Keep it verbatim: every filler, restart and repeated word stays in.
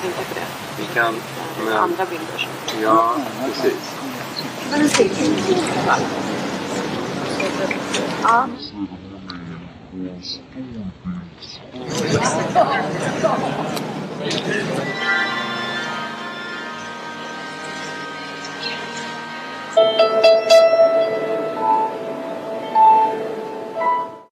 tänka på det. Vi kan... Men... Andra bilder. Så. Ja, precis. Ja.